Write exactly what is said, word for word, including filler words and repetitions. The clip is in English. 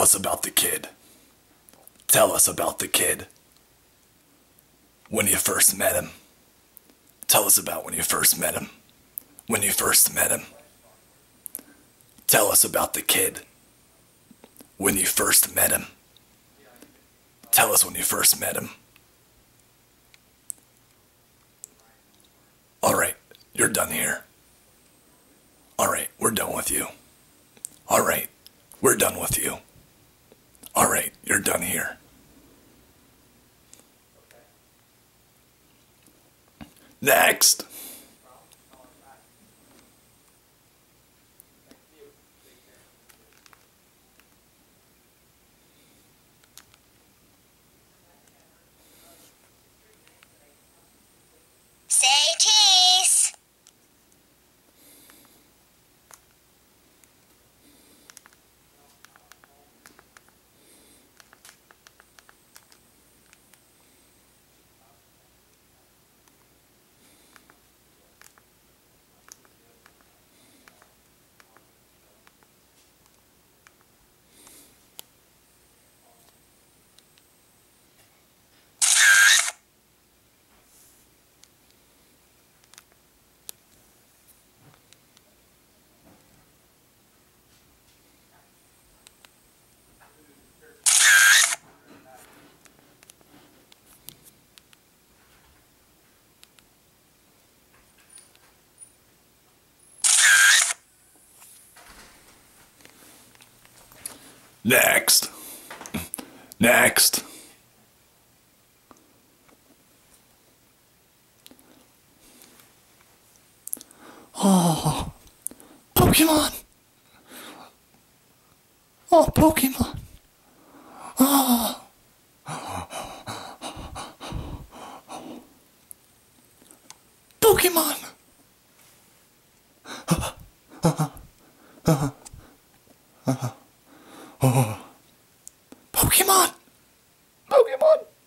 us about the kid. Tell us about the kid. When you first met him. Tell us about when you first met him. When you first met him. Tell us about the kid. When you first met him. Tell us when you first met him. Alright, you're done here. Alright, we're done with you. Alright, we're done with you. Alright, you're done here. Next. Say cheese. Next. Next. Oh, Pokemon. Oh, Pokemon. Oh. Pokemon. Oh. Pokemon. Pokemon.